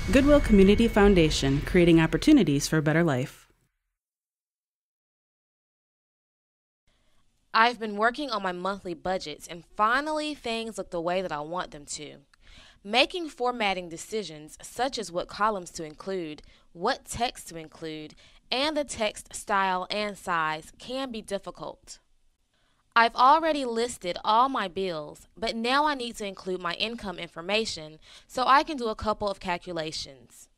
Goodwill Community Foundation, creating opportunities for a better life. I've been working on my monthly budgets and finally things look the way that I want them to. Making formatting decisions such as what columns to include, what text to include, and the text style and size can be difficult. I've already listed all my bills, but now I need to include my income information so I can do a couple of calculations.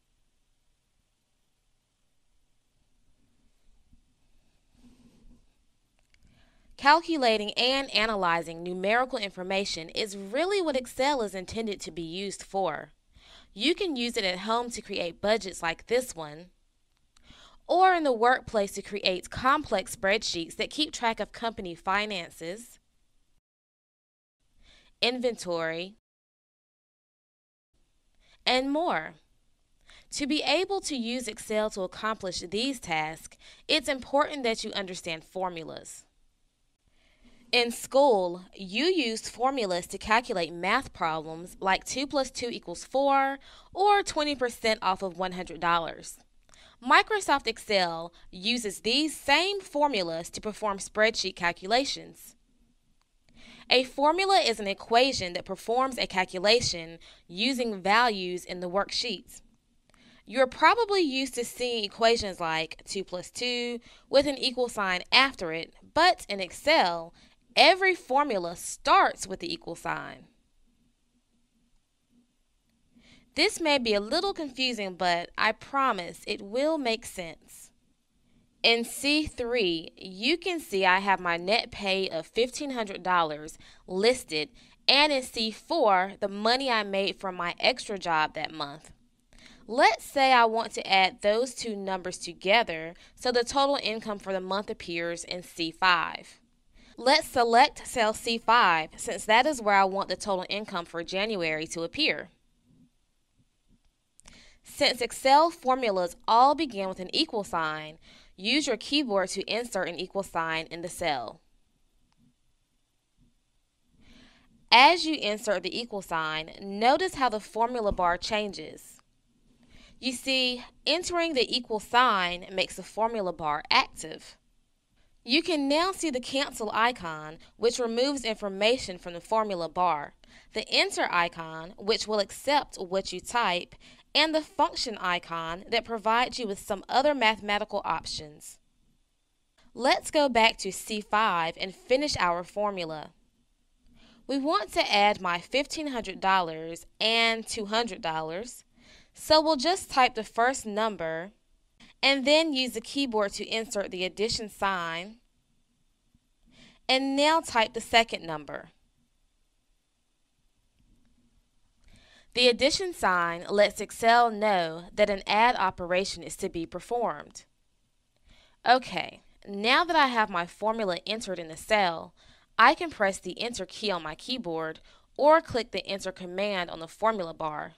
Calculating and analyzing numerical information is really what Excel is intended to be used for. You can use it at home to create budgets like this one, or in the workplace to create complex spreadsheets that keep track of company finances, inventory, and more. To be able to use Excel to accomplish these tasks, it's important that you understand formulas. In school, you used formulas to calculate math problems like 2 plus 2 equals 4 or 20% off of $100. Microsoft Excel uses these same formulas to perform spreadsheet calculations. A formula is an equation that performs a calculation using values in the worksheets. You're probably used to seeing equations like 2 plus 2 with an equal sign after it, but in Excel, every formula starts with the equal sign. This may be a little confusing, but I promise it will make sense. In C3, you can see I have my net pay of $1,500 listed, and in C4, the money I made from my extra job that month. Let's say I want to add those two numbers together so the total income for the month appears in C5. Let's select cell C5 since that is where I want the total income for January to appear. Since Excel formulas all begin with an equal sign, use your keyboard to insert an equal sign in the cell. As you insert the equal sign, notice how the formula bar changes. You see, entering the equal sign makes the formula bar active. You can now see the cancel icon, which removes information from the formula bar, the enter icon, which will accept what you type, and the function icon that provides you with some other mathematical options. Let's go back to C5 and finish our formula. We want to add my $1,500 and $200, so we'll just type the first number and then use the keyboard to insert the addition sign, and now type the second number. The addition sign lets Excel know that an add operation is to be performed. Okay, now that I have my formula entered in the cell, I can press the Enter key on my keyboard or click the Enter command on the formula bar.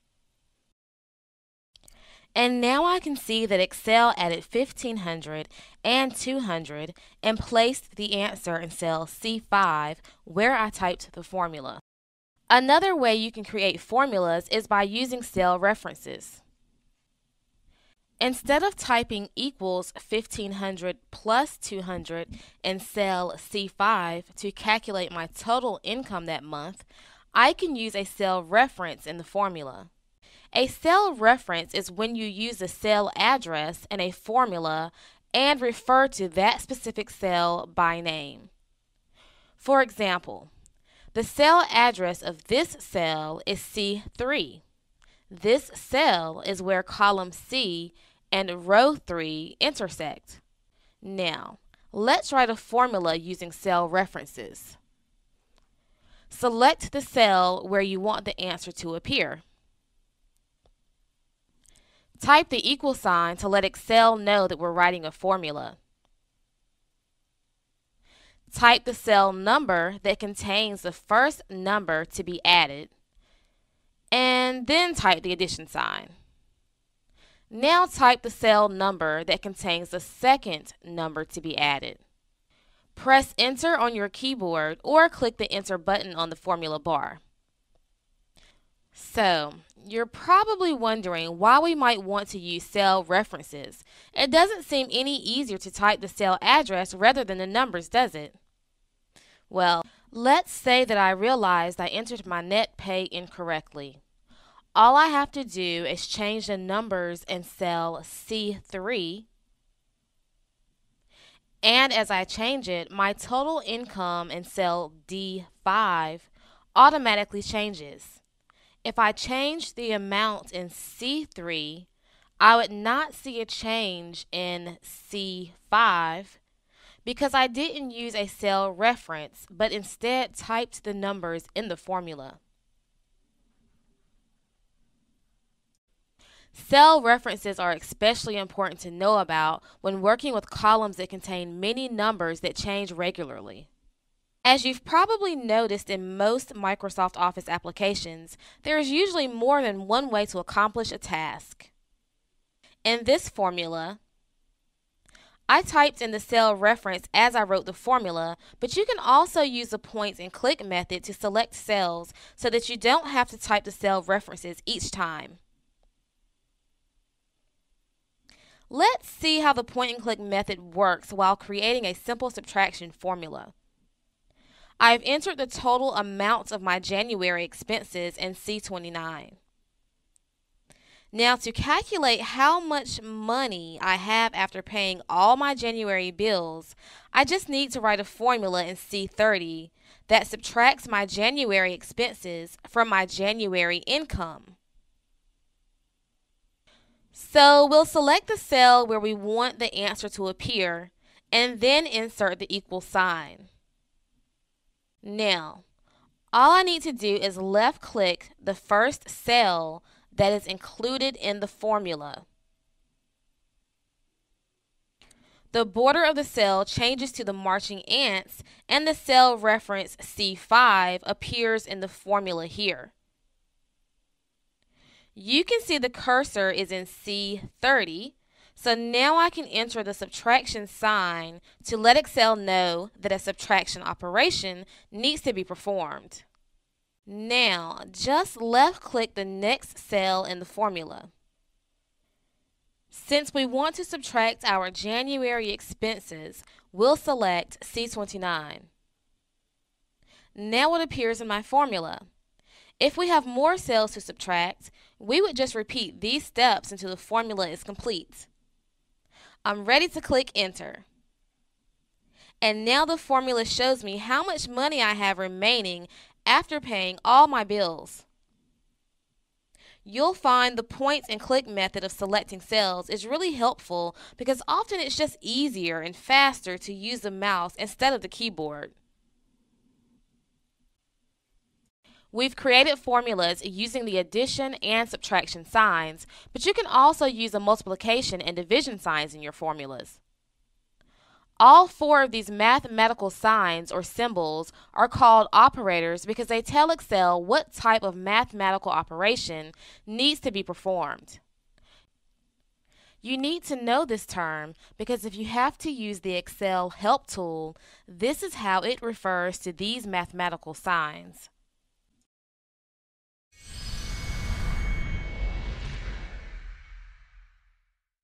And now I can see that Excel added 1,500 and 200 and placed the answer in cell C5 where I typed the formula. Another way you can create formulas is by using cell references. Instead of typing equals 1,500 plus 200 in cell C5 to calculate my total income that month, I can use a cell reference in the formula. A cell reference is when you use a cell address in a formula and refer to that specific cell by name. For example, the cell address of this cell is C3. This cell is where column C and row 3 intersect. Now, let's write a formula using cell references. Select the cell where you want the answer to appear. Type the equal sign to let Excel know that we're writing a formula. Type the cell number that contains the first number to be added, and then type the addition sign. Now type the cell number that contains the second number to be added. Press Enter on your keyboard or click the Enter button on the formula bar. So, you're probably wondering why we might want to use cell references. It doesn't seem any easier to type the cell address rather than the numbers, does it? Well, let's say that I realized I entered my net pay incorrectly. All I have to do is change the numbers in cell C3, and as I change it, my total income in cell D5 automatically changes. If I change the amount in C3, I would not see a change in C5 because I didn't use a cell reference, but instead typed the numbers in the formula. Cell references are especially important to know about when working with columns that contain many numbers that change regularly. As you've probably noticed in most Microsoft Office applications, there is usually more than one way to accomplish a task. In this formula, I typed in the cell reference as I wrote the formula, but you can also use the point and click method to select cells so that you don't have to type the cell references each time. Let's see how the point and click method works while creating a simple subtraction formula. I've entered the total amount of my January expenses in C29. Now, to calculate how much money I have after paying all my January bills, I just need to write a formula in C30 that subtracts my January expenses from my January income. So we'll select the cell where we want the answer to appear and then insert the equal sign. Now, all I need to do is left click the first cell that is included in the formula. The border of the cell changes to the marching ants and the cell reference C5 appears in the formula here. You can see the cursor is in C30, so now I can enter the subtraction sign to let Excel know that a subtraction operation needs to be performed. Now, just left-click the next cell in the formula. Since we want to subtract our January expenses, we'll select C29. Now it appears in my formula. If we have more cells to subtract, we would just repeat these steps until the formula is complete. I'm ready to click Enter. And now the formula shows me how much money I have remaining after paying all my bills. You'll find the point and click method of selecting cells is really helpful because often it's just easier and faster to use the mouse instead of the keyboard. We've created formulas using the addition and subtraction signs, but you can also use the multiplication and division signs in your formulas. All four of these mathematical signs or symbols are called operators because they tell Excel what type of mathematical operation needs to be performed. You need to know this term because if you have to use the Excel help tool, this is how it refers to these mathematical signs.